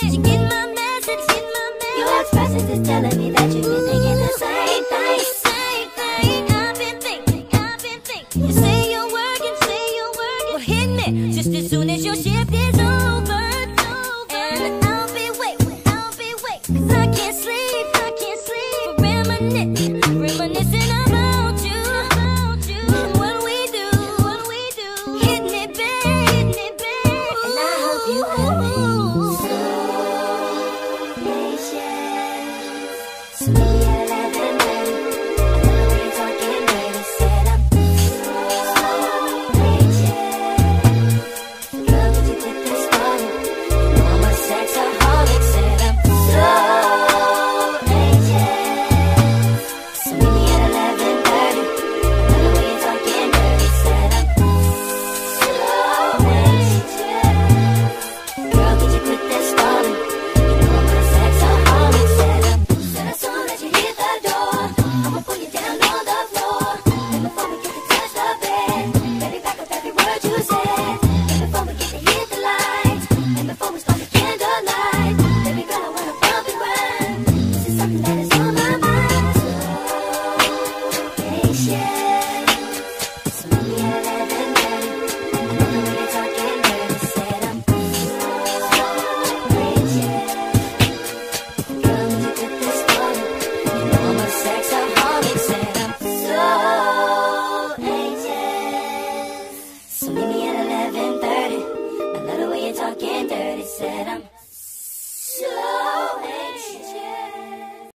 Did you get my message? Your expressions is telling me that you've been thinking the same thing. I've been thinking. You say you're working. Well, hit me just as soon as your shift is over. And I'll be waiting. 'Cause I can't sleep. For reminiscing about you. And what we do. Hit me, babe. And I hope you have been so patient. So maybe at 11:30, I know the way you're talking dirty. Said I'm so patient. Girl, could you quit this starting? You know I'm a sexaholic. Said I'm so patient. So maybe at 11:30, I know the way you're talking dirty. Said I'm so patient. Girl, could you quit this starting? You know I'm a sexaholic. Said as soon as you hit the door, I'ma put you down on the floor. And before we get to touch the bed, baby, back up every word you said. And before we get to hit the lights, and before we start the candlelight, baby girl, I wanna bump and run. This is something that is on my mind. So patient. So maybe at 11:30, I know the way you're talking dirty. Said I'm so patient. Girl, would you quit this starting? You know I'm a sexaholic. Said I'm so anxious. So meet me at 11:30. I love the way you're talking dirty. Said I'm